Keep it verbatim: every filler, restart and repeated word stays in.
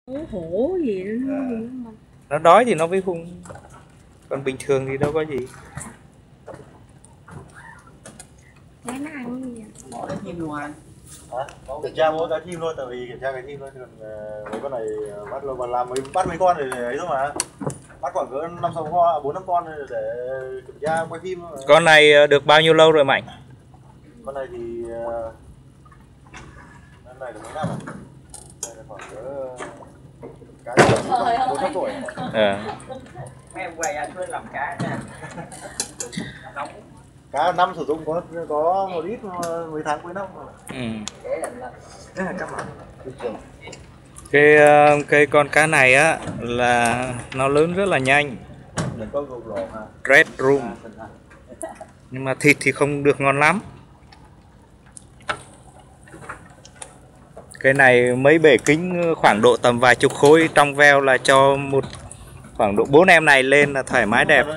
hổ gì đó. À. Nó đói thì nó mới hung, còn bình thường thì đâu có gì. Cái nó ăn gì bỏ cái chim luôn anh. Hả? Kiểm tra mỗi cái chim thôi, tại vì kiểm tra cái chim thôi, còn mấy con này bắt lâu mà làm mấy bắt mấy con để ấy thôi mà. Bắt khoảng cỡ năm sáu con, bốn năm con để kiểm tra quay phim thôi. Con này được bao nhiêu lâu rồi Mạnh? Con này thì con này được mấy năm rồi? Đây là khoảng cỡ cái bốn năm tuổi. Ờ. Mấy em quay anh Phương làm cá nha. Nóng. Cá năm sử dụng có có một ít mấy tháng cuối năm rồi. Ừ. Thế là các bạn. Cái cái con cá này á là nó lớn rất là nhanh. Red Room. Nhưng mà thịt thì không được ngon lắm. Cái này mấy bể kính khoảng độ tầm vài chục khối trong veo là cho một khoảng độ bốn em này lên là thoải mái đẹp.